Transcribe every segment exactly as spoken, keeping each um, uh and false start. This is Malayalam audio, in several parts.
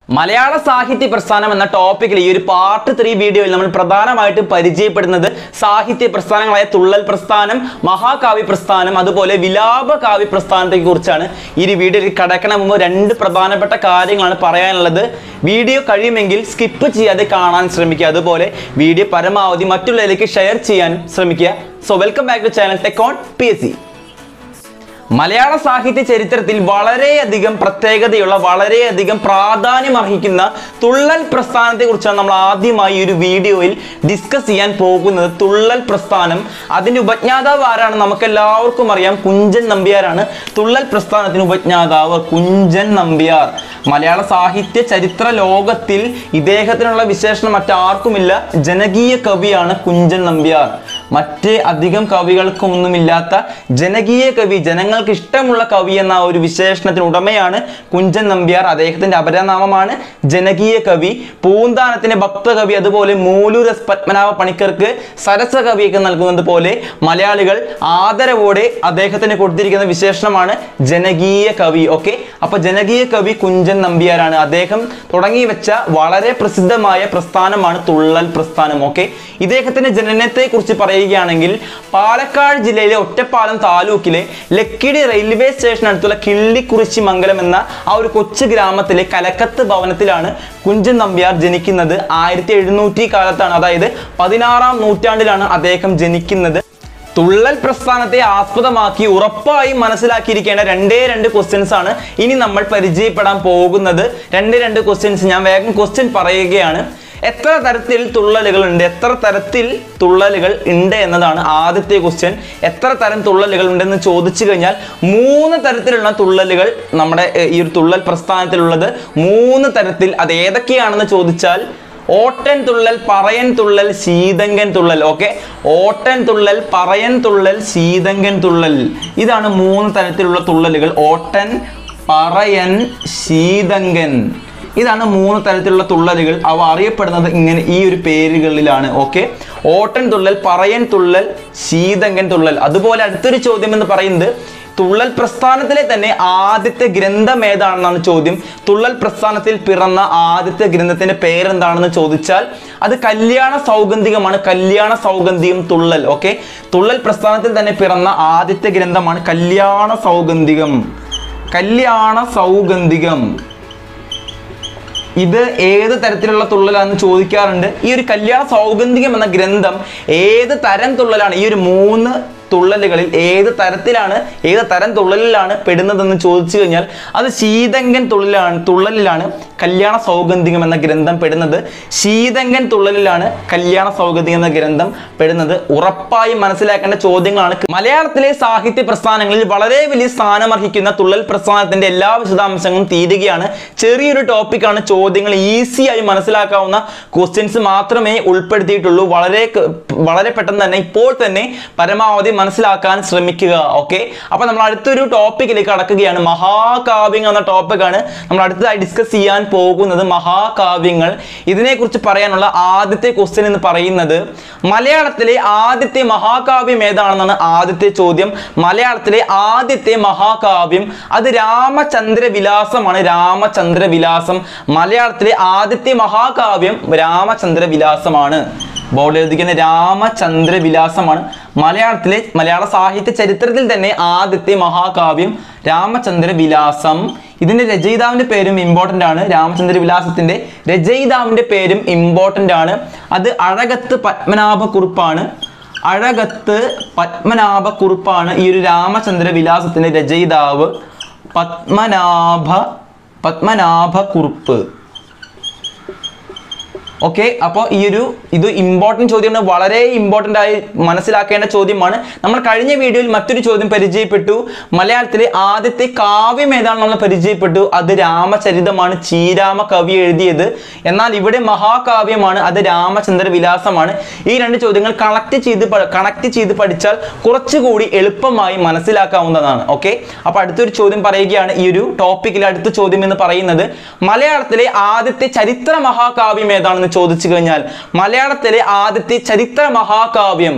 മലയാള സാഹിത്യ പ്രസ്ഥാനം എന്ന ടോപ്പിക്കിൽ ഈ ഒരു പാർട്ട് ത്രീ വീഡിയോയിൽ നമ്മൾ പ്രധാനമായിട്ടും പരിചയപ്പെടുന്നത് സാഹിത്യ പ്രസ്ഥാനങ്ങളായ തുള്ളൽ പ്രസ്ഥാനം, മഹാകാവ്യ പ്രസ്ഥാനം, അതുപോലെ വിലാപ കാവ്യ പ്രസ്ഥാനത്തെ കുറിച്ചാണ് ഈ വീഡിയോയിൽ കടക്കണ മുമ്പ് രണ്ട് പ്രധാനപ്പെട്ട കാര്യങ്ങളാണ് പറയാനുള്ളത്. വീഡിയോ കഴിയുമെങ്കിൽ സ്കിപ്പ് ചെയ്യാതെ കാണാൻ ശ്രമിക്കുക. അതുപോലെ വീഡിയോ പരമാവധി മറ്റുള്ളവരിലേക്ക് ഷെയർ ചെയ്യാൻ ശ്രമിക്കുക. So welcome back to channel tech on P S C. മലയാള സാഹിത്യ ചരിത്രത്തിൽ വളരെയധികം പ്രത്യേകതയുള്ള വളരെയധികം പ്രാധാന്യം അർഹിക്കുന്ന തുള്ളൽ പ്രസ്ഥാനത്തെ കുറിച്ചാണ് നമ്മൾ ആദ്യമായി ഒരു വീഡിയോയിൽ ഡിസ്കസ് ചെയ്യാൻ പോകുന്നത്. തുള്ളൽ പ്രസ്ഥാനം, അതിൻ്റെ ഉപജ്ഞാതാവ് ആരാണ്? നമുക്ക് എല്ലാവർക്കും അറിയാം, കുഞ്ചൻ നമ്പ്യാരാണ് തുള്ളൽ പ്രസ്ഥാനത്തിന് ഉപജ്ഞാതാവ്. കുഞ്ചൻ നമ്പ്യാർ മലയാള സാഹിത്യ ചരിത്ര ലോകത്തിൽ ഇദ്ദേഹത്തിനുള്ള വിശേഷണം മറ്റാർക്കുമില്ല. ജനകീയ കവിയാണ് കുഞ്ചൻ നമ്പ്യാർ. മറ്റ് അധികം കവികൾക്കൊന്നുമില്ലാത്ത ജനകീയ കവി, ജനങ്ങൾക്ക് ഇഷ്ടമുള്ള കവി എന്ന ഒരു വിശേഷണത്തിന് ഉടമയാണ് കുഞ്ചൻ നമ്പ്യാർ. അദ്ദേഹത്തിന്റെ അപരനാമമാണ് ജനകീയ കവി. പൂന്താനത്തിന് ഭക്തകവി, അതുപോലെ മൂലൂർ എസ് പത്മനാഭ പണിക്കർക്ക് സരസ കവിയൊക്കെ നൽകുന്നത് പോലെ മലയാളികൾ ആദരവോടെ അദ്ദേഹത്തിന് കൊടുത്തിരിക്കുന്ന വിശേഷണമാണ് ജനകീയ കവി. ഓക്കെ, അപ്പൊ ജനകീയ കവി കുഞ്ചൻ നമ്പ്യാരാണ്. അദ്ദേഹം തുടങ്ങി വെച്ച വളരെ പ്രസിദ്ധമായ പ്രസ്ഥാനമാണ് തുള്ളൽ പ്രസ്ഥാനം. ഓക്കെ, ഇദ്ദേഹത്തിന്റെ ജനനത്തെ കുറിച്ച് പറയുകയാണെങ്കിൽ പാലക്കാട് ജില്ലയിലെ ഒറ്റപ്പാലം താലൂക്കിലെ ലക്കിടി റെയിൽവേ സ്റ്റേഷൻ അടുത്തുള്ള കിള്ളിക്കുറിച്ചി മംഗലം എന്ന ആ ഒരു കൊച്ചു ഗ്രാമത്തിലെ കലക്കത്ത് ഭവനത്തിലാണ് കുഞ്ചൻ നമ്പ്യാർ ജനിക്കുന്നത്. ആയിരത്തി എഴുന്നൂറ്റി കാലത്താണ്, അതായത് പതിനാറാം നൂറ്റാണ്ടിലാണ് അദ്ദേഹം ജനിക്കുന്നത്. തുള്ളൽ പ്രസ്ഥാനത്തെ ആസ്പദമാക്കി ഉറപ്പായും മനസ്സിലാക്കിയിരിക്കേണ്ട രണ്ടേ രണ്ട് ക്വസ്റ്റ്യൻസ് ആണ് ഇനി നമ്മൾ പരിചയപ്പെടാൻ പോകുന്നത്. രണ്ട് രണ്ട് ക്വസ്റ്റ്യൻസ് ഞാൻ വേഗം ക്വസ്റ്റ്യൻ പറയുകയാണ്. എത്ര തരത്തിൽ തുള്ളലുകൾ ഉണ്ട്? എത്ര തരത്തിൽ തുള്ളലുകൾ ഉണ്ട് എന്നതാണ് ആദ്യത്തെ ക്വസ്റ്റ്യൻ. എത്ര തരം തുള്ളലുകൾ ഉണ്ടെന്ന് ചോദിച്ചു കഴിഞ്ഞാൽ മൂന്ന് തരത്തിലുള്ള തുള്ളലുകൾ നമ്മുടെ ഈ ഒരു തുള്ളൽ പ്രസ്ഥാനത്തിലുള്ളത്. മൂന്ന് തരത്തിൽ. അത് ഏതൊക്കെയാണെന്ന് ചോദിച്ചാൽ ഓട്ടൻ തുള്ളൽ, പറയൻ തുള്ളൽ, ശീതങ്കൻ തുള്ളൽ. ഓക്കെ, ഓട്ടൻ തുള്ളൽ, പറയൻ തുള്ളൽ, ശീതങ്കൻ തുള്ളൽ. ഇതാണ് മൂന്ന് തരത്തിലുള്ള തുള്ളലുകൾ. ഓട്ടൻ, പറയൻ, ശീതങ്കൻ. ഇതാണ് മൂന്ന് തരത്തിലുള്ള തുള്ളലുകൾ. അവ അറിയപ്പെടുന്നത് ഇങ്ങനെ ഈ ഒരു പേരുകളിലാണ്. ഓക്കെ, ഓട്ടൻ തുള്ളൽ, പറയൻ തുള്ളൽ, ശീതങ്കൻ തുള്ളൽ. അതുപോലെ അടുത്തൊരു ചോദ്യം എന്ന് പറയുന്നത് തുള്ളൽ പ്രസ്ഥാനത്തിലെ തന്നെ ആദ്യത്തെ ഗ്രന്ഥം ഏതാണെന്നാണ് ചോദ്യം. തുള്ളൽ പ്രസ്ഥാനത്തിൽ പിറന്ന ആദ്യത്തെ ഗ്രന്ഥത്തിന്റെ പേരെന്താണെന്ന് ചോദിച്ചാൽ അത് കല്യാണ സൗഗന്ധികമാണ്. കല്യാണ സൗഗന്ധികം തുള്ളൽ. ഓക്കെ, തുള്ളൽ പ്രസ്ഥാനത്തിൽ തന്നെ പിറന്ന ആദ്യത്തെ ഗ്രന്ഥമാണ് കല്യാണ സൗഗന്ധികം. കല്യാണ സൗഗന്ധികം ഇത് ഏത് തരത്തിലുള്ള തുള്ളലാണെന്ന് ചോദിക്കാറുണ്ട്. ഈ ഒരു കല്യാണ സൗഗന്ധികം എന്ന ഗ്രന്ഥം ഏത് തരം തുള്ളലാണ്? ഈ ഒരു മൂന്ന് തുള്ളലുകളിൽ ഏത് തരത്തിലാണ്, ഏത് തരം തുള്ളലിലാണ് പെടുന്നതെന്ന് ചോദിച്ചു കഴിഞ്ഞാൽ അത് ശീതങ്കൻ തുള്ളലാണ് തുള്ളലിലാണ് കല്യാണ സൗഗന്ധികം എന്ന ഗ്രന്ഥം പെടുന്നത്. ശീതങ്കൻ തുള്ളലിലാണ് കല്യാണ സൗഗന്ധികം എന്ന ഗ്രന്ഥം പെടുന്നത്. ഉറപ്പായും മനസ്സിലാക്കേണ്ട ചോദ്യങ്ങളാണ്. മലയാളത്തിലെ സാഹിത്യ പ്രസ്ഥാനങ്ങളിൽ വളരെ വലിയ സ്ഥാനമർഹിക്കുന്ന തുള്ളൽ പ്രസ്ഥാനത്തിന്റെ എല്ലാ വിശദാംശങ്ങളും തീരുകയാണ്. ചെറിയൊരു ടോപ്പിക്കാണ്. ചോദ്യങ്ങൾ ഈസിയായി മനസ്സിലാക്കാവുന്ന ക്വസ്റ്റ്യൻസ് മാത്രമേ ഉൾപ്പെടുത്തിയിട്ടുള്ളൂ. വളരെ വളരെ പെട്ടെന്ന് തന്നെ ഇപ്പോൾ തന്നെ പരമാവധി മനസ്സിലാക്കാൻ ശ്രമിക്കുക. ഓക്കെ, അപ്പൊ നമ്മൾ അടുത്തൊരു ടോപ്പിക്കിലേക്ക് കടക്കുകയാണ്. മഹാകാവ്യങ്ങൾ എന്ന ടോപ്പിക്കാണ് നമ്മൾ അടുത്തതായി ഡിസ്കസ് ചെയ്യാൻ പോകുന്നത്. മഹാകാവ്യങ്ങൾ, ഇതിനെക്കുറിച്ച് പറയാനുള്ള ആദ്യത്തെ ക്വസ്റ്റ്യൻ എന്ന് പറയുന്നത് മലയാളത്തിലെ ആദ്യത്തെ മഹാകാവ്യം ഏതാണെന്നാണ് ആദ്യത്തെ ചോദ്യം. മലയാളത്തിലെ ആദ്യത്തെ മഹാകാവ്യം അത് രാമചന്ദ്രവിലാസമാണ്. രാമചന്ദ്രവിലാസം മലയാളത്തിലെ ആദ്യത്തെ മഹാകാവ്യം രാമചന്ദ്രവിലാസമാണ്. ബോർഡിൽ എഴുതിക്കുന്ന രാമചന്ദ്രവിലാസമാണ് മലയാളത്തിലെ മലയാള സാഹിത്യ ചരിത്രത്തിൽ തന്നെ ആദ്യത്തെ മഹാകാവ്യം രാമചന്ദ്രവിലാസം. ഇതിന്റെ രചയിതാവിന്റെ പേരും ഇമ്പോർട്ടൻ്റ് ആണ്. രാമചന്ദ്രവിലാസത്തിന്റെ രചയിതാവിന്റെ പേരും ഇമ്പോർട്ടൻ്റ് ആണ്. അത് അഴകത്ത് പത്മനാഭക്കുറുപ്പാണ്. അഴകത്ത് പത്മനാഭക്കുറുപ്പാണ് ഈ ഒരു രാമചന്ദ്രവിലാസത്തിന്റെ രചയിതാവ്. പത്മനാഭ പത്മനാഭക്കുറുപ്പ്. ഓക്കെ, അപ്പോൾ ഈ ഒരു ഇത് ഇമ്പോർട്ടൻറ്റ് ചോദ്യമാണ്. വളരെ ഇമ്പോർട്ടൻ്റ് ആയി മനസ്സിലാക്കേണ്ട ചോദ്യമാണ്. നമ്മൾ കഴിഞ്ഞ വീഡിയോയിൽ മറ്റൊരു ചോദ്യം പരിചയപ്പെട്ടു. മലയാളത്തിലെ ആദ്യത്തെ കാവ്യം ഏതാണ് നമ്മൾ പരിചയപ്പെട്ടു. അത് രാമചരിതമാണ്. ചീരാമ കവി എഴുതിയത്. എന്നാൽ ഇവിടെ മഹാകാവ്യമാണ്, അത് രാമചന്ദ്രവിലാസമാണ്. ഈ രണ്ട് ചോദ്യങ്ങൾ കണക്ട് ചെയ്ത് കണക്ട് ചെയ്ത് പഠിച്ചാൽ കുറച്ചുകൂടി എളുപ്പമായി മനസ്സിലാക്കാവുന്നതാണ്. ഓക്കെ, അപ്പോൾ അടുത്തൊരു ചോദ്യം പറയുകയാണ്. ഈ ഒരു ടോപ്പിക്കിൽ അടുത്ത ചോദ്യം എന്ന് പറയുന്നത് മലയാളത്തിലെ ആദ്യത്തെ ചരിത്ര മഹാകാവ്യം ഏതാണെന്ന് ചോദിച്ചു കഴിഞ്ഞാൽ മലയാളത്തിലെ ആദ്യത്തെ ചരിത്ര മഹാകാവ്യം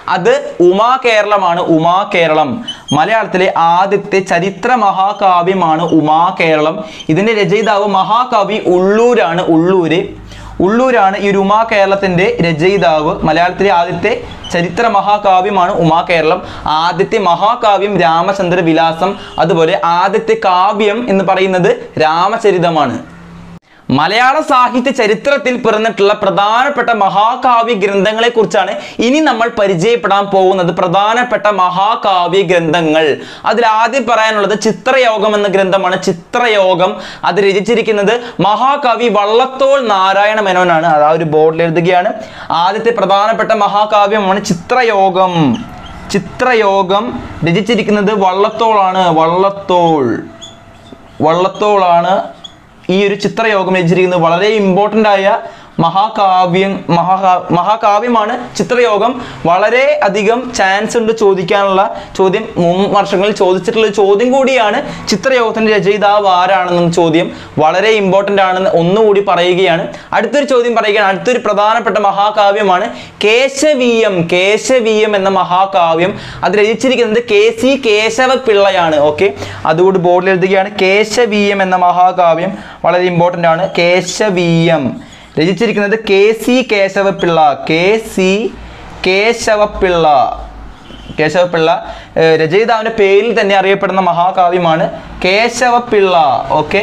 അത് ഉമാ കേരളമാണ്. ഉമാ കേരളം മലയാളത്തിലെ ആദ്യത്തെ ചരിത്ര മഹാകാവ്യമാണ് ഉമാ കേരളം. ഇതിന്റെ രചയിതാവ് മഹാകവി ഉള്ളൂരാണ്. ഉള്ളൂര് ഉള്ളൂരാണ് ഈ ഒരു ഉമാ കേരളത്തിന്റെ രചയിതാവ്. മലയാളത്തിലെ ആദ്യത്തെ ചരിത്ര മഹാകാവ്യമാണ് ഉമാ കേരളം. ആദ്യത്തെ മഹാകാവ്യം രാമചന്ദ്ര വിലാസം. അതുപോലെ ആദ്യത്തെ കാവ്യം എന്ന് പറയുന്നത് രാമചരിതമാണ്. മലയാള സാഹിത്യ ചരിത്രത്തിൽ പിറന്നിട്ടുള്ള പ്രധാനപ്പെട്ട മഹാകാവ്യ ഗ്രന്ഥങ്ങളെ കുറിച്ചാണ് ഇനി നമ്മൾ പരിചയപ്പെടാൻ പോകുന്നത്. പ്രധാനപ്പെട്ട മഹാകാവ്യ ഗ്രന്ഥങ്ങൾ അതിൽ ആദ്യം പറയാനുള്ളത് ചിത്രയോഗം എന്ന ഗ്രന്ഥമാണ്. ചിത്രയോഗം അത് രചിച്ചിരിക്കുന്നത് മഹാകവി വള്ളത്തോൾ നാരായണ മേനോനാണ്. അത് ആ ഒരു ബോർഡിൽ എഴുതുകയാണ്. ആദ്യത്തെ പ്രധാനപ്പെട്ട മഹാകാവ്യമാണ് ചിത്രയോഗം. ചിത്രയോഗം രചിച്ചിരിക്കുന്നത് വള്ളത്തോളാണ്. വള്ളത്തോൾ വള്ളത്തോളാണ് ഈ ഒരു ചിത്രയോഗം രചിച്ചിരിക്കുന്നത്. വളരെ ഇമ്പോർട്ടൻ്റ് ആയ മഹാകാവ്യം മഹാ മഹാകാവ്യമാണ് ചിത്രയോഗം. വളരെ അധികം ചാൻസ് ഉണ്ട് ചോദിക്കാനുള്ള ചോദ്യം. മുൻ വർഷങ്ങളിൽ ചോദിച്ചിട്ടുള്ള ചോദ്യം കൂടിയാണ് ചിത്രയോഗത്തിന്റെ രചയിതാവ് ആരാണെന്ന ചോദ്യം. വളരെ ഇമ്പോർട്ടൻ്റ് ആണെന്ന് ഒന്നുകൂടി പറയുകയാണ്. അടുത്തൊരു ചോദ്യം പറയുകയാണ്. അടുത്തൊരു പ്രധാനപ്പെട്ട മഹാകാവ്യമാണ് കേശവീയം. കേശവീയം എന്ന മഹാകാവ്യം അത് രചിച്ചിരിക്കുന്നത് കെ സി കേശവപിള്ളയാണ്. ഓക്കെ, അതുകൂടി ബോർഡിൽ എഴുതുകയാണ്. കേശവീയം എന്ന മഹാകാവ്യം വളരെ ഇമ്പോർട്ടൻ്റ് ആണ്. കേശവീയം രചിച്ചിരിക്കുന്നത് K C Kesava Pillai. K C Kesava Pillai Kesava Pillai രചയിതാവിന്റെ പേരിൽ തന്നെ അറിയപ്പെടുന്ന മഹാകാവ്യമാണ് കേശവപിള്ള. ഓക്കെ,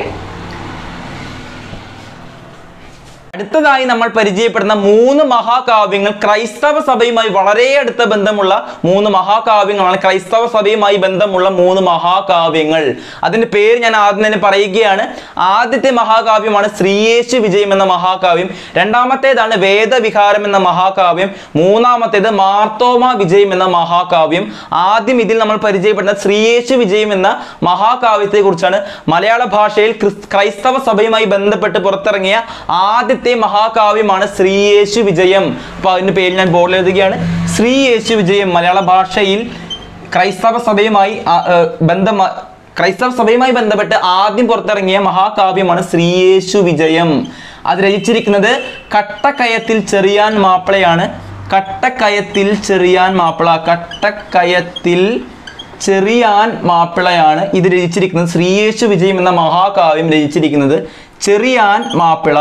അടുത്തതായി നമ്മൾ പരിചയപ്പെടുന്ന മൂന്ന് മഹാകാവ്യങ്ങൾ ക്രൈസ്തവ സഭയുമായി വളരെ അടുത്ത ബന്ധമുള്ള മൂന്ന് മഹാകാവ്യങ്ങളാണ്. ക്രൈസ്തവ സഭയുമായി ബന്ധമുള്ള മൂന്ന് മഹാകാവ്യങ്ങൾ. അതിന്റെ പേര് ഞാൻ ആദ്യം തന്നെ പറയുകയാണ്. ആദ്യത്തെ മഹാകാവ്യമാണ് ശ്രീയേശു വിജയം എന്ന മഹാകാവ്യം. രണ്ടാമത്തേതാണ് വേദവിഹാരം എന്ന മഹാകാവ്യം. മൂന്നാമത്തേത് മാർത്തോമ വിജയം എന്ന മഹാകാവ്യം. ആദ്യം ഇതിൽ നമ്മൾ പരിചയപ്പെടുന്ന ശ്രീയേശു വിജയം എന്ന മഹാകാവ്യത്തെ കുറിച്ചാണ്. മലയാള ഭാഷയിൽ ക്രൈസ്തവ സഭയുമായി ബന്ധപ്പെട്ട് പുറത്തിറങ്ങിയ ആദ്യത്തെ മഹാകാവ്യമാണ് ശ്രീയേശു വിജയം. അപ്പൊ അതിന്റെ പേര് ഞാൻ ബോർഡിൽ എഴുതുകയാണ്. ശ്രീയേശു വിജയം മലയാള ഭാഷയിൽ ക്രൈസ്തവ സഭയുമായി ബന്ധം ക്രൈസ്തവ സഭയുമായി ബന്ധപ്പെട്ട് ആദ്യം പുറത്തിറങ്ങിയ മഹാകാവ്യമാണ് ശ്രീയേശു വിജയം. അത് രചിച്ചിരിക്കുന്നത് കട്ടക്കയത്തിൽ ചെറിയാൻ മാപ്പിളയാണ്. കട്ടക്കയത്തിൽ ചെറിയാൻ മാപ്പിള കട്ടക്കയത്തിൽ ചെറിയാൻ മാപ്പിളയാണ് ഇത് രചിച്ചിരിക്കുന്നത്. ശ്രീയേശു വിജയം എന്ന മഹാകാവ്യം രചിച്ചിരിക്കുന്നത് ചെറിയാൻ മാപ്പിള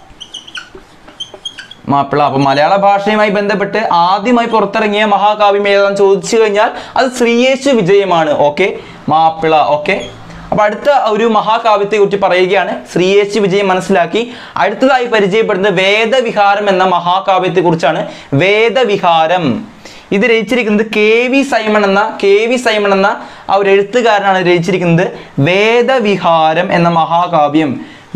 മാപ്പിള അപ്പൊ മലയാള ഭാഷയുമായി ബന്ധപ്പെട്ട് ആദ്യമായി പുറത്തിറങ്ങിയ മഹാകാവ്യം ഏതാണെന്ന് ചോദിച്ചു കഴിഞ്ഞാൽ അത് ശ്രീയേശു വിജയമാണ്. ഓക്കെ, മാപ്പിള. ഓക്കെ, അപ്പൊ അടുത്ത ഒരു മഹാകാവ്യത്തെ കുറിച്ച് പറയുകയാണ്. ശ്രീയേശു വിജയം മനസ്സിലാക്കി. അടുത്തതായി പരിചയപ്പെടുന്നത് വേദവിഹാരം എന്ന മഹാകാവ്യത്തെ കുറിച്ചാണ്. വേദവിഹാരം ഇത് രചിച്ചിരിക്കുന്നത് കെ വി സൈമൺ എന്ന കെ വി സൈമൺ എന്ന ആ ഒരു എഴുത്തുകാരനാണ് രചിച്ചിരിക്കുന്നത് വേദവിഹാരം എന്ന മഹാകാവ്യം.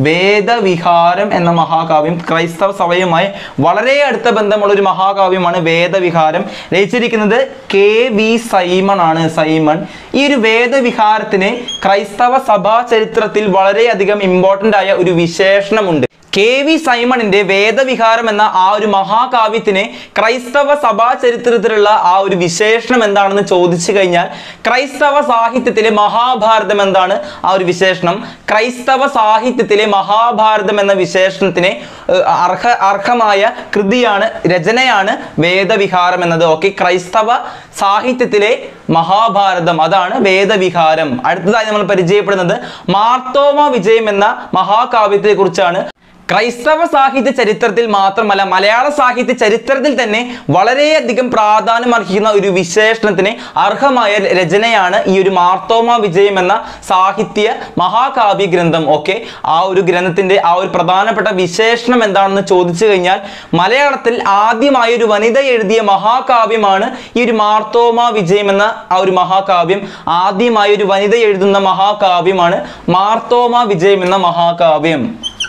വേദവിഹാരം എന്ന മഹാകാവ്യം ക്രൈസ്തവ സഭയുമായി വളരെ അടുത്ത ബന്ധമുള്ള ഒരു മഹാകാവ്യമാണ് വേദവിഹാരം. രചിച്ചിരിക്കുന്നത് കെ വി സൈമൺ ആണ്. സൈമൺ ഈ ഒരു വേദവിഹാരത്തിന് ക്രൈസ്തവ സഭാ ചരിത്രത്തിൽ വളരെയധികം ഇമ്പോർട്ടൻ്റ് ആയ ഒരു വിശേഷണമുണ്ട്. കെ വി സൈമണിന്റെ വേദവിഹാരം എന്ന ആ ഒരു മഹാകാവ്യത്തിന് ക്രൈസ്തവ സഭാ ചരിത്രത്തിലുള്ള ആ ഒരു വിശേഷണം എന്താണെന്ന് ചോദിച്ചു കഴിഞ്ഞാൽ ക്രൈസ്തവ സാഹിത്യത്തിലെ മഹാഭാരതം എന്താണ് ആ ഒരു വിശേഷണം? ക്രൈസ്തവ സാഹിത്യത്തിലെ മഹാഭാരതം എന്ന വിശേഷണത്തിന് അർഹ അർഹമായ കൃതിയാണ്, രചനയാണ് വേദവിഹാരം എന്നത്. ഓക്കെ, ക്രൈസ്തവ സാഹിത്യത്തിലെ മഹാഭാരതം അതാണ് വേദവിഹാരം. അടുത്തതായി നമ്മൾ പരിചയപ്പെടുന്നത് മാർത്തോമ വിജയം എന്ന മഹാകാവ്യത്തെ കുറിച്ചാണ്. ക്രൈസ്തവ സാഹിത്യ ചരിത്രത്തിൽ മാത്രമല്ല മലയാള സാഹിത്യ ചരിത്രത്തിൽ തന്നെ വളരെയധികം പ്രാധാന്യം അർഹിക്കുന്ന ഒരു വിശേഷണത്തിന് അർഹമായ രചനയാണ് ഈ ഒരു മാർത്തോമ വിജയം എന്ന സാഹിത്യ മഹാകാവ്യ ഗ്രന്ഥം. ഓക്കെ, ആ ഒരു ഗ്രന്ഥത്തിന്റെ ആ ഒരു പ്രധാനപ്പെട്ട വിശേഷണം എന്താണെന്ന് ചോദിച്ചു കഴിഞ്ഞാൽ മലയാളത്തിൽ ആദ്യമായി ഒരു വനിത എഴുതിയ മഹാകാവ്യമാണ് ഈ ഒരു മാർത്തോമ വിജയം എന്ന ആ ഒരു മഹാകാവ്യം. ആദ്യമായി ഒരു വനിത എഴുതുന്ന മഹാകാവ്യമാണ് മാർത്തോമ വിജയം എന്ന മഹാകാവ്യം.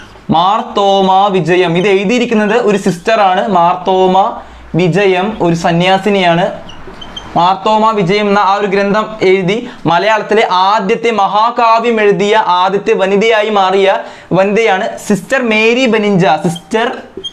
മാർത്തോമ വിജയം ഇത് എഴുതിയിരിക്കുന്നത് ഒരു സിസ്റ്ററാണ്. മാർത്തോമ വിജയം ഒരു സന്യാസിനിയാണ്. മാർത്തോമ വിജയം എന്ന ആ ഒരു ഗ്രന്ഥം എഴുതി മലയാളത്തിലെ ആദ്യത്തെ മഹാകാവ്യം എഴുതിയ ആദ്യത്തെ വനിതയായി മാറിയ വനിതയാണ് sister Mary Benigna. Sister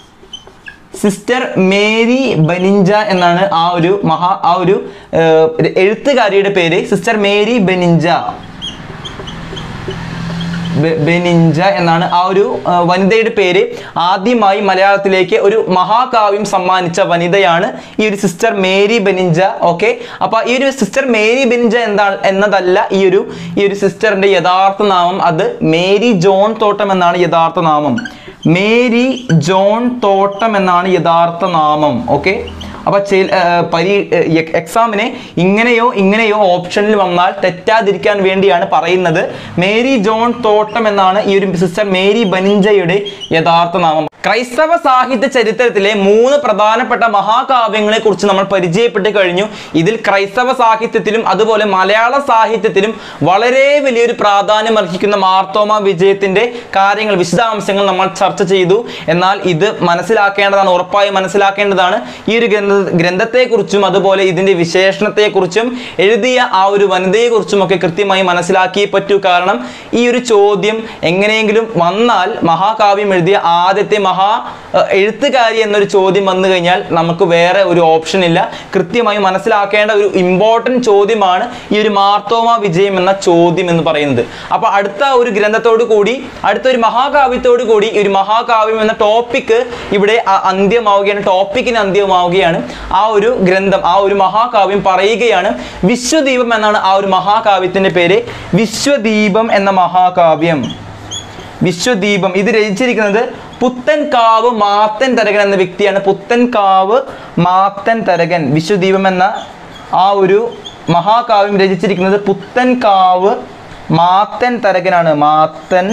sister Mary Benigna എന്നാണ് ആ ഒരു മഹാ ആ ഒരു എഴുത്തുകാരിയുടെ പേര്. സിസ്റ്റർ മേരി ബനിഞ്ച ബെനിഞ്ച എന്നാണ് ആ ഒരു വനിതയുടെ പേര്. ആദ്യമായി മലയാളത്തിലേക്ക് ഒരു മഹാകാവ്യം സമ്മാനിച്ച വനിതയാണ് ഈ ഒരു സിസ്റ്റർ മേരി ബെനിഞ്ച. ഓക്കെ, അപ്പൊ ഈ ഒരു സിസ്റ്റർ മേരി ബെനിഞ്ച എന്താണ് എന്നതല്ല ഈ ഒരു ഈ ഒരു സിസ്റ്ററിന്റെ യഥാർത്ഥ നാമം. അത് മേരി ജോൺ തോട്ടം എന്നാണ് യഥാർത്ഥ നാമം. മേരി ജോൺ തോട്ടം എന്നാണ് യഥാർത്ഥ നാമം. ഓക്കെ, അപ്പൊ പരീ എക്സാമിനെ ഇങ്ങനെയോ ഇങ്ങനെയോ ഓപ്ഷനിൽ വന്നാൽ തെറ്റാതിരിക്കാൻ വേണ്ടിയാണ് പറയുന്നത്. മേരി ജോൺ തോട്ടം എന്നാണ് ഈ ഒരു സിസ്റ്റർ മേരി ബെനിഞ്ചയുടെ യഥാർത്ഥ നാമം. ക്രൈസ്തവ സാഹിത്യ ചരിത്രത്തിലെ മൂന്ന് പ്രധാനപ്പെട്ട മഹാകാവ്യങ്ങളെ കുറിച്ച് നമ്മൾ പരിചയപ്പെട്ട് കഴിഞ്ഞു. ഇതിൽ ക്രൈസ്തവ സാഹിത്യത്തിലും അതുപോലെ മലയാള സാഹിത്യത്തിലും വളരെ വലിയൊരു പ്രാധാന്യം അർഹിക്കുന്ന മാർത്തോമ വിജയത്തിന്റെ കാര്യങ്ങൾ, വിശദാംശങ്ങൾ നമ്മൾ ചർച്ച ചെയ്തു. എന്നാൽ ഇത് മനസ്സിലാക്കേണ്ടതാണ്, ഉറപ്പായി മനസ്സിലാക്കേണ്ടതാണ്. ഈ ഒരു ഗ്രന്ഥ ഗ്രന്ഥത്തെക്കുറിച്ചും അതുപോലെ ഇതിന്റെ വിശേഷണത്തെക്കുറിച്ചും എഴുതിയ ആ ഒരു വനിതയെക്കുറിച്ചും ഒക്കെ കൃത്യമായി മനസ്സിലാക്കിയേ പറ്റൂ. കാരണം ഈ ഒരു ചോദ്യം എങ്ങനെയെങ്കിലും വന്നാൽ മഹാകാവ്യം എഴുതിയ ആദ്യത്തെ മഹാ എഴുത്തുകാരി എന്നൊരു ചോദ്യം വന്നു കഴിഞ്ഞാൽ നമുക്ക് വേറെ ഒരു ഓപ്ഷൻ ഇല്ല. കൃത്യമായി മനസ്സിലാക്കേണ്ട ഒരു ഇമ്പോർട്ടൻറ്റ് ചോദ്യമാണ് ഈ ഒരു മാർത്തോമ വിജയം എന്ന ചോദ്യം എന്ന് പറയുന്നത്. അപ്പൊ അടുത്ത ഒരു ഗ്രന്ഥത്തോടു കൂടി, അടുത്ത ഒരു മഹാകാവ്യത്തോടു കൂടി ഈ ഒരു മഹാകാവ്യം എന്ന ടോപ്പിക്ക് ഇവിടെ അന്ത്യമാവുകയാണ്, ടോപ്പിക്കിന് അന്ത്യമാവുകയാണ്. ആ ഒരു ഗ്രന്ഥം, ആ ഒരു മഹാകാവ്യം പറയുകയാണ്. വിശ്വദീപം എന്നാണ് ആ ഒരു മഹാകാവ്യത്തിന്റെ പേര്. വിശ്വദീപം എന്ന മഹാകാവ്യം, വിശ്വദീപം ഇത് രചിച്ചിരിക്കുന്നത് പുത്തൻകാവ് മാത്തൻ തരകൻ എന്ന വ്യക്തിയാണ്. പുത്തൻകാവ് മാത്തൻ തരകൻ. വിശ്വദീപം എന്ന ആ ഒരു മഹാകാവ്യം രചിച്ചിരിക്കുന്നത് പുത്തൻകാവ് മാത്തൻ തരകനാണ്. മാത്തൻ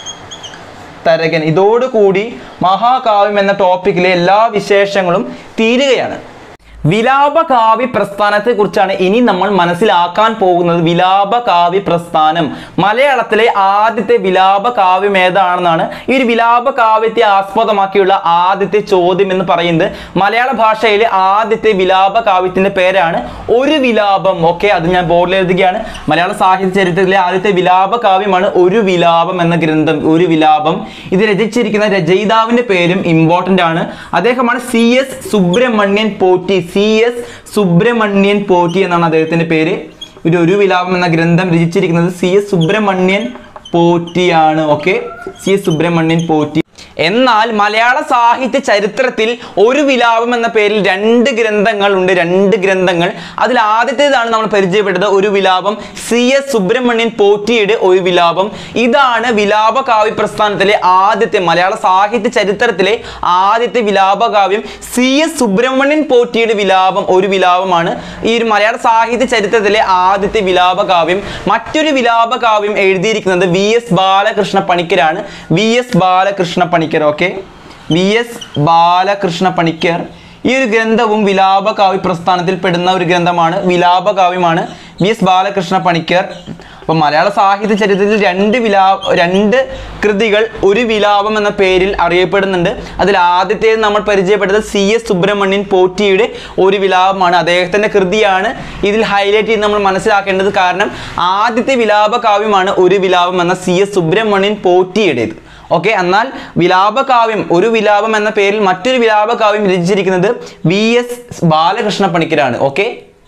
തരകൻ. ഇതോടുകൂടി മഹാകാവ്യം എന്ന ടോപ്പിക്കിലെ എല്ലാ വിശേഷങ്ങളും തീരുകയാണ്. വിലാപകാവ്യ പ്രസ്ഥാനത്തെ കുറിച്ചാണ് ഇനി നമ്മൾ മനസ്സിലാക്കാൻ പോകുന്നത്. വിലാപകാവ്യ പ്രസ്ഥാനം, മലയാളത്തിലെ ആദ്യത്തെ വിലാപകാവ്യം ഏതാണെന്നാണ് ഈ ഒരു വിലാപകാവ്യത്തെ ആസ്പദമാക്കിയുള്ള ആദ്യത്തെ ചോദ്യം എന്ന് പറയുന്നത്. മലയാള ഭാഷയിലെ ആദ്യത്തെ വിലാപകാവ്യത്തിന്റെ പേരാണ് ഒരു വിലാപം. ഓക്കെ, അത് ഞാൻ ബോർഡിൽ എഴുതുകയാണ്. മലയാള സാഹിത്യ ചരിത്രത്തിലെ ആദ്യത്തെ വിലാപകാവ്യമാണ് ഒരു വിലാപം എന്ന ഗ്രന്ഥം. ഒരു വിലാപം ഇത് രചിച്ചിരിക്കുന്ന രചയിതാവിന്റെ പേരും ഇമ്പോർട്ടന്റ് ആണ്. അദ്ദേഹമാണ് C S Subrahmanian Potti. C S Subrahmanian Potti എന്നാണ് അദ്ദേഹത്തിന്റെ പേര്. ഒരു ഒരു വിലാപം എന്ന ഗ്രന്ഥം രചിച്ചിരിക്കുന്നത് സി എസ് സുബ്രഹ്മണ്യൻ പോറ്റിയാണ്. Okay, C S Subrahmanian Potti. എന്നാൽ മലയാള സാഹിത്യ ചരിത്രത്തിൽ ഒരു വിലാപം എന്ന പേരിൽ രണ്ട് ഗ്രന്ഥങ്ങൾ ഉണ്ട്. രണ്ട് ഗ്രന്ഥങ്ങൾ. അതിൽ ആദ്യത്തേതാണ് നമ്മൾ പരിചയപ്പെട്ടത് ഒരു വിലാപം, സി എസ് സുബ്രഹ്മണ്യൻ പോറ്റിയുടെ ഒരു വിലാപം. ഇതാണ് വിലാപകാവ്യ പ്രസ്ഥാനത്തിലെ ആദ്യത്തെ, മലയാള സാഹിത്യ ചരിത്രത്തിലെ ആദ്യത്തെ വിലാപകാവ്യം. സി എസ് സുബ്രഹ്മണ്യൻ പോറ്റിയുടെ വിലാപം ഒരു വിലാപമാണ് ഈ ഒരു മലയാള സാഹിത്യ ചരിത്രത്തിലെ ആദ്യത്തെ വിലാപകാവ്യം. മറ്റൊരു വിലാപകാവ്യം എഴുതിയിരിക്കുന്നത് വി എസ് ബാലകൃഷ്ണ പണിക്കരാണ്. V S Balakrishna Panicker. Okay, V S Balakrishna Panicker. ഈ ഒരു ഗ്രന്ഥവും വിലാപകാവ്യ പ്രസ്ഥാനത്തിൽ പെടുന്ന ഒരു ഗ്രന്ഥമാണ്, വിലാപകാവ്യമാണ്. V S Balakrishna Panicker. അപ്പൊ മലയാള സാഹിത്യ ചരിത്രത്തിൽ രണ്ട് വിലാ രണ്ട് കൃതികൾ ഒരു വിലാപം എന്ന പേരിൽ അറിയപ്പെടുന്നുണ്ട്. അതിൽ ആദ്യത്തേത് നമ്മൾ പരിചയപ്പെട്ടത് സി എസ് സുബ്രഹ്മണ്യൻ പോറ്റിയുടെ ഒരു വിലാപമാണ്. അദ്ദേഹത്തിന്റെ കൃതിയാണ് ഇതിൽ ഹൈലൈറ്റ് ചെയ്ത് നമ്മൾ മനസ്സിലാക്കേണ്ടത്. കാരണം ആദ്യത്തെ വിലാപകാവ്യമാണ് ഒരു വിലാപം എന്ന സി എസ് സുബ്രഹ്മണ്യൻ പോറ്റിയുടേത്. ഓക്കെ, എന്നാൽ വിലാപകാവ്യം ഒരു വിലാപം എന്ന പേരിൽ മറ്റൊരു വിലാപകാവ്യം രചിച്ചിരിക്കുന്നത് വി എസ് ബാലകൃഷ്ണ പണിക്കരാണ്. ഓക്കെ,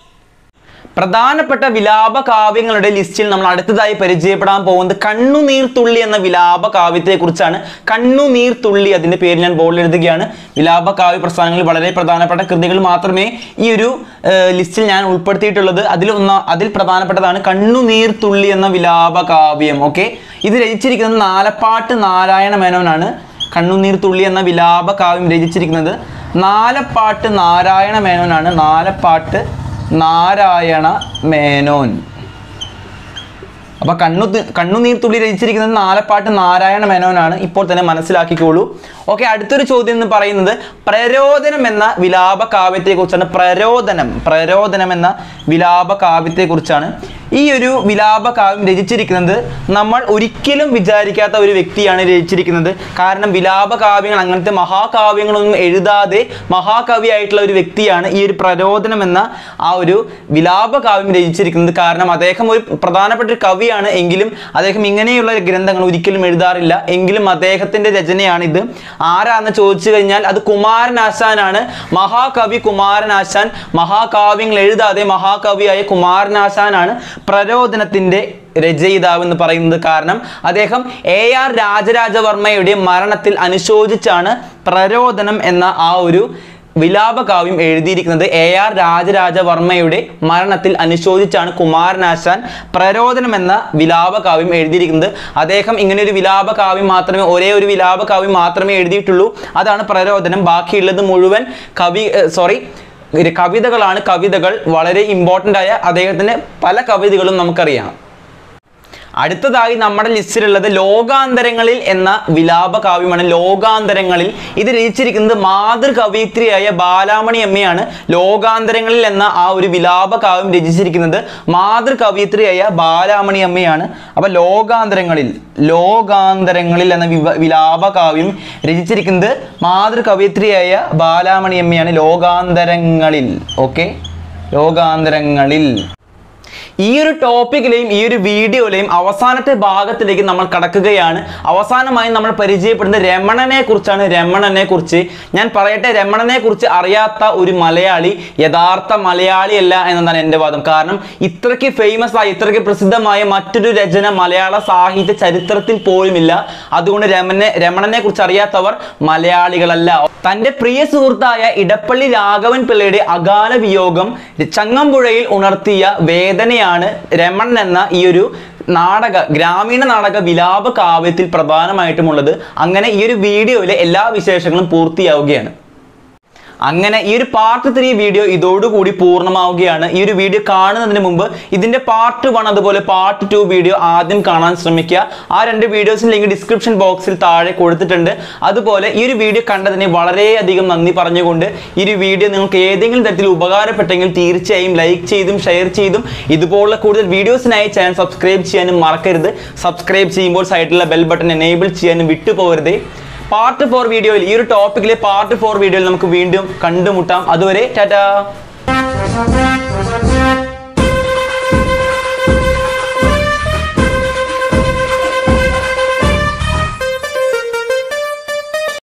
പ്രധാനപ്പെട്ട വിലാപകാവ്യങ്ങളുടെ ലിസ്റ്റിൽ നമ്മൾ അടുത്തതായി പരിചയപ്പെടാൻ പോകുന്നത് കണ്ണുനീർത്തുള്ളി എന്ന വിലാപകാവ്യത്തെ കുറിച്ചാണ്. കണ്ണുനീർത്തുള്ളി, അതിന്റെ പേര് ഞാൻ ബോർഡിൽ എഴുതുകയാണ്. വിലാപകാവ്യ പ്രസ്ഥാനങ്ങളിൽ വളരെ പ്രധാനപ്പെട്ട കൃതികൾ മാത്രമേ ഈ ഒരു ലിസ്റ്റിൽ ഞാൻ ഉൾപ്പെടുത്തിയിട്ടുള്ളത്. അതിൽ ഒന്ന അതിൽ പ്രധാനപ്പെട്ടതാണ് കണ്ണുനീർത്തുള്ളി എന്ന വിലാപകാവ്യം. ഓക്കെ, ഇത് രചിച്ചിരിക്കുന്നത് നാലപ്പാട്ട് നാരായണ മേനോനാണ്. കണ്ണുനീർത്തുള്ളി എന്ന വിലാപകാവ്യം രചിച്ചിരിക്കുന്നത് നാലപ്പാട്ട് നാരായണ മേനോനാണ്. നാലപ്പാട്ട് നാരായണ മേനോൻ. അപ്പൊ കണ്ണു കണ്ണുനീർത്തുള്ളി രചിച്ചിരിക്കുന്നത് നാലപ്പാട്ട് നാരായണ മേനോനാണ്. ഇപ്പോൾ തന്നെ മനസ്സിലാക്കിക്കോളൂ. ഓക്കെ, അടുത്തൊരു ചോദ്യം എന്ന് പറയുന്നത് പ്രരോദനം എന്ന വിലാപകാവ്യത്തെ കുറിച്ചാണ്. പ്രരോദനം പ്രരോദനം എന്ന വിലാപകാവ്യത്തെ കുറിച്ചാണ്. ഈ ഒരു വിലാപകാവ്യം രചിച്ചിരിക്കുന്നത് നമ്മൾ ഒരിക്കലും വിചാരിക്കാത്ത ഒരു വ്യക്തിയാണ് രചിച്ചിരിക്കുന്നത്. കാരണം വിലാപകാവ്യങ്ങൾ, അങ്ങനത്തെ മഹാകാവ്യങ്ങളൊന്നും എഴുതാതെ മഹാകവിയായിട്ടുള്ള ഒരു വ്യക്തിയാണ് ഈ ഒരു പ്രരോദനം എന്ന ആ ഒരു വിലാപകാവ്യം രചിച്ചിരിക്കുന്നത്. കാരണം അദ്ദേഹം ഒരു പ്രധാനപ്പെട്ട ഒരു കവിയാണ്, എങ്കിലും അദ്ദേഹം ഇങ്ങനെയുള്ള ഗ്രന്ഥങ്ങൾ ഒരിക്കലും എഴുതാറില്ല. എങ്കിലും അദ്ദേഹത്തിന്റെ രചനയാണിത്. ആരാന്ന് ചോദിച്ചു കഴിഞ്ഞാൽ അത് കുമാരനാശാനാണ്. മഹാകവി കുമാരനാശാൻ. മഹാകാവ്യങ്ങൾ എഴുതാതെ മഹാകവിയായ കുമാരനാശാനാണ് പ്രരോദനത്തിന്റെ രചയിതാവ് എന്ന് പറയുന്നത്. കാരണം അദ്ദേഹം എ ആർ രാജരാജവർമ്മയുടെ മരണത്തിൽ അനുശോചിച്ചാണ് പ്രരോദനം എന്ന ആ ഒരു വിലാപകാവ്യം എഴുതിയിരിക്കുന്നത്. എ ആർ രാജരാജവർമ്മയുടെ മരണത്തിൽ അനുശോചിച്ചാണ് കുമാരനാശാൻ പ്രരോദനം എന്ന വിലാപകാവ്യം എഴുതിയിരിക്കുന്നത്. അദ്ദേഹം ഇങ്ങനെ ഒരു വിലാപകാവ്യം മാത്രമേ ഒരേ ഒരു വിലാപകാവ്യം മാത്രമേ എഴുതിയിട്ടുള്ളൂ, അതാണ് പ്രരോദനം. ബാക്കിയുള്ളത് മുഴുവൻ കവി സോറി കവിതകളാണ്. കവിതകൾ വളരെ ഇമ്പോർട്ടൻ്റ് ആയ അദ്ദേഹത്തിൻ്റെ പല കവിതകളും നമുക്കറിയാം. അടുത്തതായി നമ്മുടെ ലിസ്റ്റിലുള്ളത് ലോകാന്തരങ്ങളിൽ എന്ന വിലാപകാവ്യമാണ്. ലോകാന്തരങ്ങളിൽ ഇത് രചിച്ചിരിക്കുന്നത് മാതൃകവയിത്രിയായ ബാലാമണി അമ്മയാണ്. ലോകാന്തരങ്ങളിൽ എന്ന ആ ഒരു വിലാപകാവ്യം രചിച്ചിരിക്കുന്നത് മാതൃകവയിത്രിയായ ബാലാമണി അമ്മയാണ്. അപ്പൊ ലോകാന്തരങ്ങളിൽ ലോകാന്തരങ്ങളിൽ എന്ന വിലാപകാവ്യം രചിച്ചിരിക്കുന്നത് മാതൃകവയിത്രിയായ ബാലാമണി അമ്മയാണ്. ലോകാന്തരങ്ങളിൽ ഓക്കെ ലോകാന്തരങ്ങളിൽ ഈ ഒരു ടോപ്പിക്കിലെയും ഈ ഒരു വീഡിയോയിലെയും അവസാനത്തെ ഭാഗത്തിലേക്ക് നമ്മൾ കടക്കുകയാണ്. അവസാനമായി നമ്മൾ പരിചയപ്പെടുന്ന രമണനെ കുറിച്ചാണ്. രമണനെ കുറിച്ച് ഞാൻ പറയട്ടെ, രമണനെ കുറിച്ച് അറിയാത്ത ഒരു മലയാളി യഥാർത്ഥ മലയാളിയല്ല എന്നതാണ് എൻ്റെ വാദം. കാരണം ഇത്രയ്ക്ക് ഫേമസ് ആയ ഇത്രയ്ക്ക് പ്രസിദ്ധമായ മറ്റൊരു രചന മലയാള സാഹിത്യ ചരിത്രത്തിൽ പോലുമില്ല. അതുകൊണ്ട് രമണനെ രമണനെ കുറിച്ച് അറിയാത്തവർ മലയാളികളല്ല. തൻ്റെ പ്രിയ സുഹൃത്തായ ഇടപ്പള്ളി രാഘവൻ പിള്ളയുടെ അകാല വിയോഗം ചങ്ങമ്പുഴയിൽ ഉണർത്തിയ വേദനയാണ് രമണൻ എന്ന ഈ ഒരു നാടക ഗ്രാമീണ നാടക വിലാപ കാവ്യത്തിൽ പ്രധാനമായിട്ടുമുള്ളത്. അങ്ങനെ ഈ ഒരു വീഡിയോയിലെ എല്ലാ വിശേഷങ്ങളും പൂർത്തിയാവുകയാണ്. അങ്ങനെ ഈ ഒരു പാർട്ട് ത്രീ വീഡിയോ ഇതോടുകൂടി പൂർണ്ണമാവുകയാണ്. ഈ ഒരു വീഡിയോ കാണുന്നതിന് മുമ്പ് ഇതിന്റെ പാർട്ട് വൺ അതുപോലെ പാർട്ട് ടു വീഡിയോ ആദ്യം കാണാൻ ശ്രമിക്കുക. ആ രണ്ട് വീഡിയോസിന്റെ ലിങ്ക് ഡിസ്ക്രിപ്ഷൻ ബോക്സിൽ താഴെ കൊടുത്തിട്ടുണ്ട്. അതുപോലെ ഈ ഒരു വീഡിയോ കണ്ടതിന് വളരെയധികം നന്ദി പറഞ്ഞുകൊണ്ട് ഈ ഒരു വീഡിയോ നിങ്ങൾക്ക് ഏതെങ്കിലും തരത്തിൽ ഉപകാരപ്പെട്ടെങ്കിൽ തീർച്ചയായും ലൈക്ക് ചെയ്തും ഷെയർ ചെയ്തും ഇതുപോലുള്ള കൂടുതൽ വീഡിയോസിനായി ചാനൽ സബ്സ്ക്രൈബ് ചെയ്യാനും മറക്കരുത്. സബ്സ്ക്രൈബ് ചെയ്യുമ്പോൾ സൈഡിലുള്ള ബെൽ ബട്ടൺ എനേബിൾ ചെയ്യാനും വിട്ടുപോകരുതേ. പാർട്ട് ഫോർ വീഡിയോയിൽ ഈ ഒരു ടോപ്പിക്കിലെ പാർട്ട് ഫോർ വീഡിയോയിൽ നമുക്ക് വീണ്ടും കണ്ടുമുട്ടാം. അതുവരെ ടാറ്റാ.